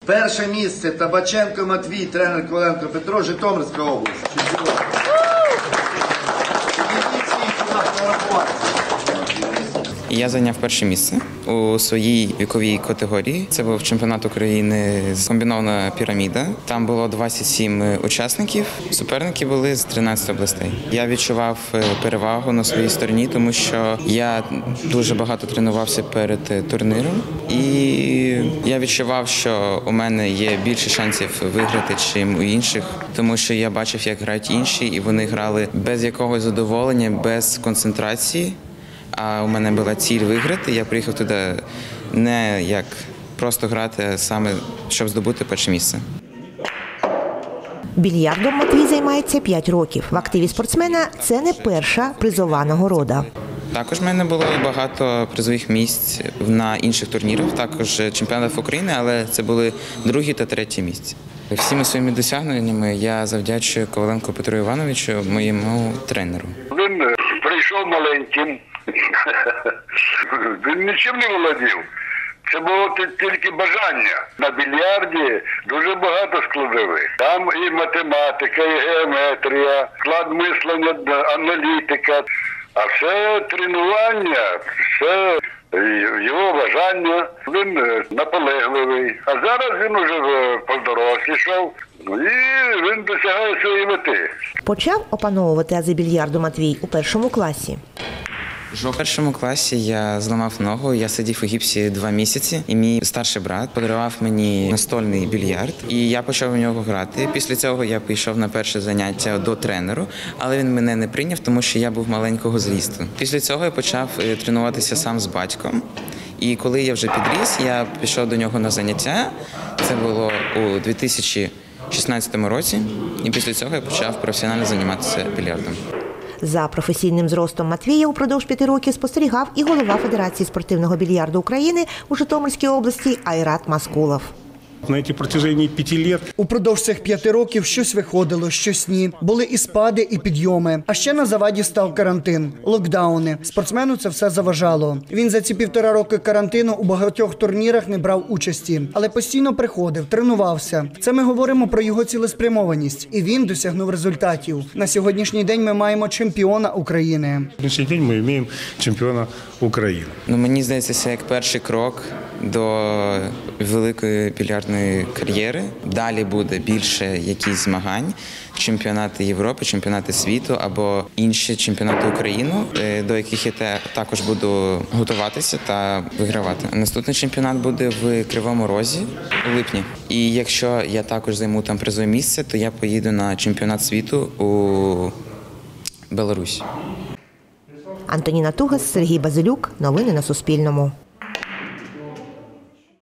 Перше місце Табаченко Матвій, тренер Коваленко Петро, Житомирська область. Я зайняв перше місце у своїй віковій категорії. Це був чемпіонат України з комбінована піраміда. Там було 27 учасників. Суперники були з 13 областей. Я відчував перевагу на своїй стороні, тому що я дуже багато тренувався перед турніром. І я відчував, що у мене є більше шансів виграти, чим у інших, тому що я бачив, як грають інші, і вони грали без якогось задоволення, без концентрації. А у мене була ціль виграти. Я приїхав туди не як просто грати, а саме щоб здобути перше місце. Більярдом Матвій займається 5 років. В активі спортсмена це не перша призова нагорода. Також в мене було багато призових місць на інших турнірах, також чемпіонатів України, але це були другі та треті місця. Всіми своїми досягненнями я завдячую Коваленку Петру Івановичу, моєму тренеру. Він прийшов маленьким, він нічим не володів. Це було тільки бажання. На більярді дуже багато складових. Там і математика, і геометрія, склад мислення, аналітика. А все тренування, все його бажання. Він наполегливий. А зараз він уже подорослішав і він досягає своєї мети. Почав опановувати ази більярду Матвій у першому класі. У першому класі я зламав ногу, я сидів у гіпсі 2 місяці, і мій старший брат подарував мені настольний більярд, і я почав у нього грати. Після цього я пішов на перше заняття до тренеру, але він мене не прийняв, тому що я був маленького зрісту. Після цього я почав тренуватися сам з батьком, і коли я вже підріс, я пішов до нього на заняття, це було у 2016 році, і після цього я почав професіонально займатися більярдом. За професійним зростом Матвія упродовж 5 років спостерігав і голова Федерації спортивного більярду України у Житомирській області Айрат Маскулов. Упродовж цих 5 років щось виходило, щось ні. Були і спади, і підйоми. А ще на заваді став карантин, локдауни. Спортсмену це все заважало. Він за ці 1,5 роки карантину у багатьох турнірах не брав участі, але постійно приходив, тренувався. Це ми говоримо про його цілеспрямованість. І він досягнув результатів. На сьогоднішній день ми маємо чемпіона України. На сьогоднішній день ми маємо чемпіона України. Мені здається, це як перший крок до великої більярдної кар'єри. Далі буде більше якісь змагань, чемпіонати Європи, чемпіонати світу або інші чемпіонати України, до яких я також буду готуватися та вигравати. Наступний чемпіонат буде в Кривому Розі у липні. І якщо я також займу там призове місце, то я поїду на чемпіонат світу у Білорусі. Антоніна Тугас, Сергій Базилюк. Новини на Суспільному.